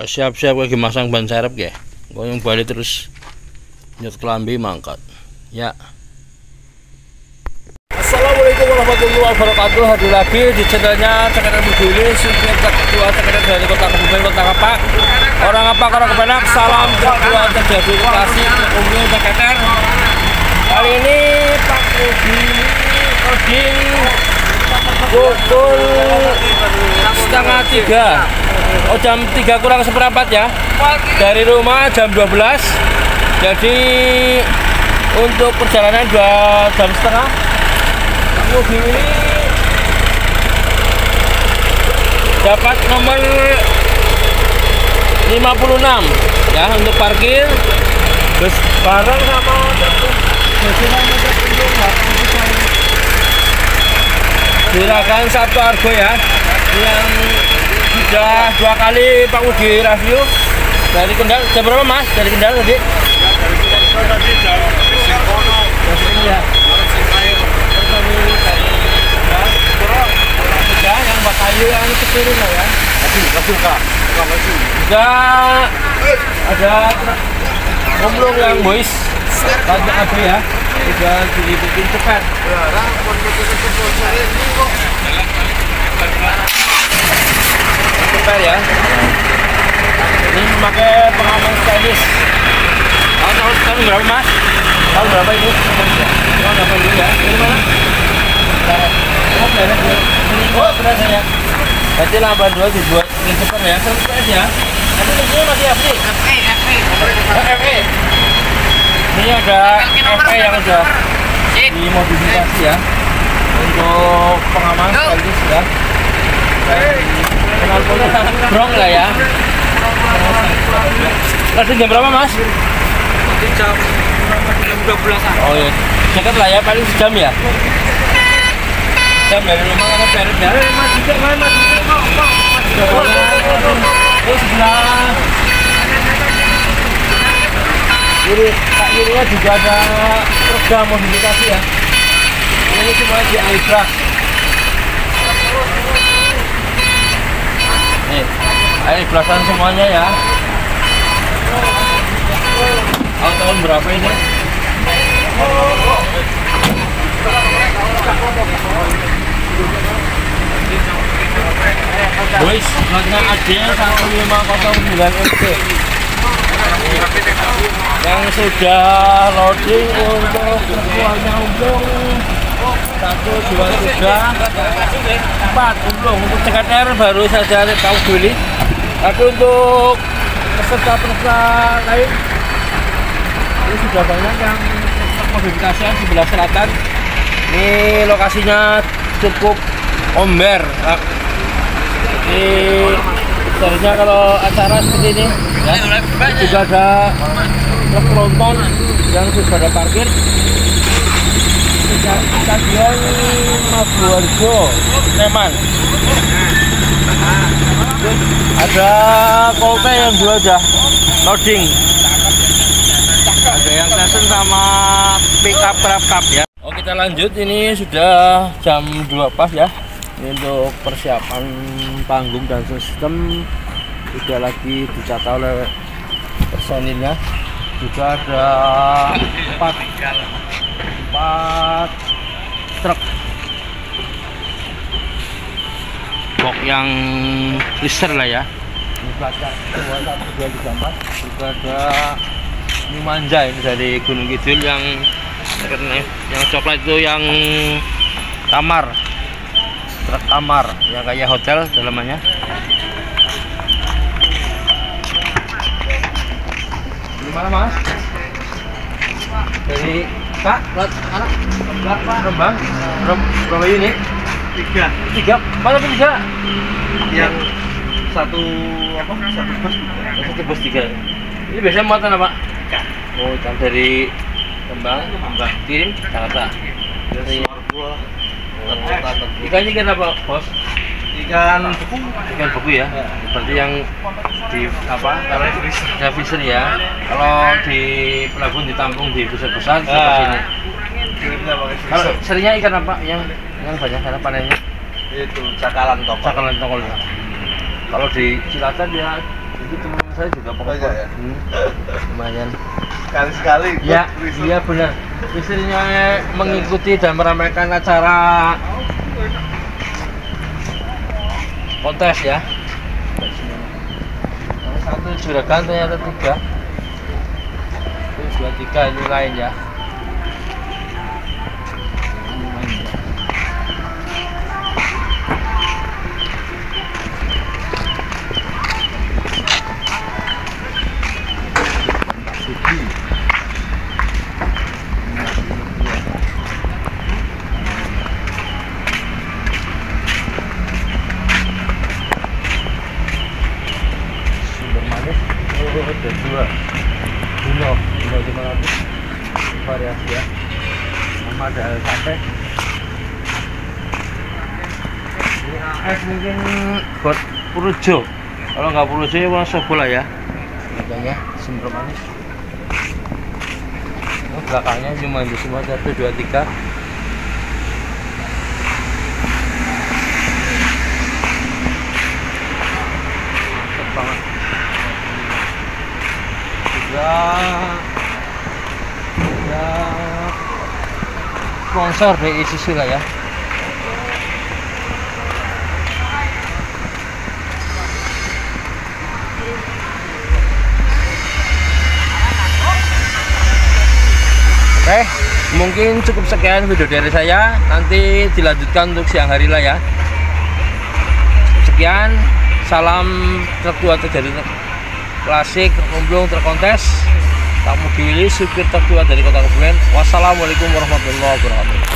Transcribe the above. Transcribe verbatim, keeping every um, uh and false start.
siap-siap lagi masang ban serep ya. Goyang balik terus nyut kelambi mangkat. Ya. Assalamualaikum warahmatullahi wabarakatuh. Hadir lagi di channelnya Cekatan Berdili, Supir Kedua Cekatan dari Kota Kebumen, Kota Ngapak. Orang Ngapak, orang Kebenak, salam kedua terjadi lokasi umum Cekatan. Kali ini Pak Rudi Oding pukul setengah tiga. Oh, jam tiga kurang seperempat ya. Dari rumah jam dua belas. Jadi untuk perjalanan dua jam setengah. Mobil ini dapat nomor lima puluh enam ya untuk parkir. Terus bareng sama silakan Sabtu Argo ya, yang sudah dua kali Pak Budi review. Dari Kendal jam berapa Mas? Dari Kendal tadi? Dari Kendal tadi jam Singkono. Ya. Yang bakayu yang keturun lah ya. Tapi nggak suka, nggak maju. Juga ada omlong yang boys banyak api ya. Juga diliputin cepat. Cepat ya. Ini memakai pengaman stylish. Tahun tahun tahun berapa Mas? Tahun berapa ini? Tahun berapa ini ya? Dari mana? Oh, beres ya. Oh, beres ya. Berarti delapan dua dibuat cepat ya. Sukses ya. Tapi mesinnya masih F E. F E, F E. Oh, F E. Ini ada F E yang sudah dimodifikasi ya. Untuk pengaman sekaligus ya. Brong lah ya. Tadi jam berapa Mas? Nanti jam dua belas. Oh iya. Dekat lah ya, paling sejam ya. Jam dari rumah karena peret ya. Mas juga main mas juga. Oh sebelah. Kiri, Pak kirinya juga ada program modifikasi ya. Ini semuanya di Aibrak. Nih, Aibrakan semuanya ya. Oh, tahun berapa ini? Boys, platnya A D satu lima nol sembilan F C yang sudah loading untuk virtualnya umplung satu dua tiga empat umplung untuk C K T R baru saja tahu beli. Tapi untuk peserta-peserta lain ini sudah banyak yang modifikasian sebelah selatan. Ini lokasinya cukup omber. Jadi seharusnya kalau acara seperti ini ya, juga ada truk tronton yang sudah ada parkir. Stadion Maguwarjo, Sleman. Ada Kolte yang juga sudah loading. Ada yang Tyson sama pick up trap cup ya. Oh, kita lanjut, ini sudah jam dua pas ya. Ini untuk persiapan panggung dan sistem sudah lagi dicata oleh personilnya. Juga ada empat empat truk box yang lister lah ya. Ini pelajar dua satu dua tiga empat. Juga ada ini manja ini dari Gunung Kidul yang yang coklat itu yang kamar, truk kamar yang kayak hotel dalamannya. Di mana Mas? Dari Kak, lot anak berapa? Rembang, berapa unit? Tiga. Tiga. Mana tiga? Yang satu apa? Satu bus. Satu bus tiga. Ini biasanya muatan apa? Ikan. Oh, ikan dari Kembang, Kembang kirim Jakarta. Dari ikannya ikan apa, Bos? Ikan beku. Ikan beku ya. Berarti yang di apa? Kalau di freezer ya. Kalau di pelabuhan ditampung di freezer besar seperti ini. Kalau seringnya ikan apa yang yang banyak karena panennya? Itu cakalan tokol. Cakalan tokol. Kalau di Cilacap ya Itu teman saya juga Oh, pokoknya. iya, ya? Hmm, lumayan. Sekali-sekali. Ya, ikut iya benar. Istrinya mengikuti dan meramaikan acara kontes ya. Yang satu juragan ternyata tiga. Itu dua tiga ini lain ya. Ada dua Uno, Uno lima ratus variasi ya, sama ada sate. Ini A S mungkin buat Purworejo, kalau nggak Purworejo ya Wonosobo lah ya. Harganya sumber manis. Ini belakangnya cuma itu semua satu dua tiga. Banget. Ya, ya sponsor dari Isuzu lah ya. Oke, mungkin cukup sekian video dari saya. Nanti dilanjutkan untuk siang hari lah ya. Sekian, salam tertua dari klasik, terkumplung, terkontes. Kamu Willy, supir tertua dari Kota Kebumen. Wassalamualaikum warahmatullahi wabarakatuh.